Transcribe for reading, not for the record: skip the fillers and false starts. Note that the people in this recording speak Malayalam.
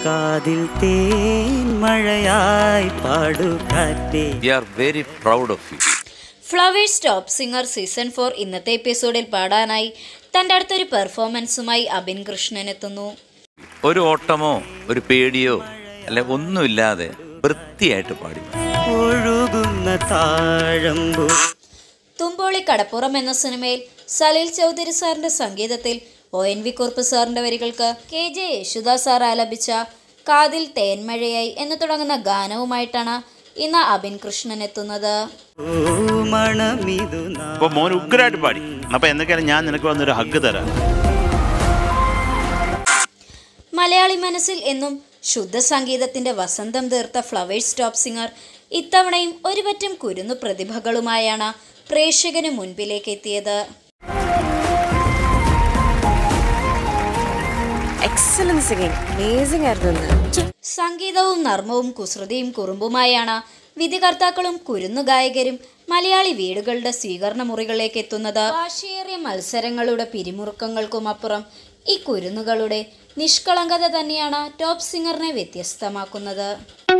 കാതിൽ തേൻ മഴയായി പാടുകാറ്റേ. We are very proud of you. Flowers top singer season 4 ഇന്നത്തെ എപ്പിസോഡിൽ പാടാനായി തൻ്റെ അടുത്തൊരു പെർഫോമൻസുമായി അബിൻ കൃഷ്ണൻ എത്തുന്നു. ഒരു ഓട്ടമോ ഒരു പേടിയോ അല്ലെ ഒന്നുമില്ലാതെ വൃത്തിയായിട്ട് പാടി. ഒഴുകുന്ന താഴമ്പു. തുമ്പോളി കടപ്പുറം എന്ന സിനിമയിൽ സലീൽ ചൗധരി സാറിന്റെ സംഗീതത്തിൽ ONV കുറുപ്പ് സാറിന്റെ വരികൾക്ക് KJ യേശുദാസ് സാർ ആലപിച്ച കാതിൽ തേന്മഴയായി എന്ന് തുടങ്ങുന്ന ഗാനവുമായിട്ടാണ് ഇന്ന് അബിൻ കൃഷ്ണൻ എത്തുന്നത്. മോൻ ഉഗ്രായിട്ട് പാടി. അപ്പൊ എന്തൊക്കെയാണ് ഞാൻ നിനക്ക് വന്നൊരു ഹഗ് തരാം. മലയാളി മനസ്സിൽ എന്നും ശുദ്ധ സംഗീതത്തിന്റെ വസന്തം തീർത്ത ഫ്ലവേഴ്സ് ടോപ്പ് സിംഗർ ഇത്തവണയും ഒരുപറ്റം കുരുന്നു പ്രതിഭകളുമായാണ് പ്രേക്ഷകന് മുൻപിലേക്ക് എത്തിയത്. സംഗീതവും നർമ്മവും കുസൃതിയും കുറുമ്പുമായാണ് വിധികർത്താക്കളും കുരുന്നു ഗായകരും മലയാളി വീടുകളുടെ സ്വീകരണ മുറികളിലേക്ക് എത്തുന്നത്. വാശിയേറിയ മത്സരങ്ങളുടെ പിരിമുറുക്കങ്ങൾക്കുമപ്പുറം ഈ കുരുന്നുകളുടെ നിഷ്കളങ്കത തന്നെയാണ് ടോപ്പ് സിംഗറിനെ വ്യത്യസ്തമാക്കുന്നത്.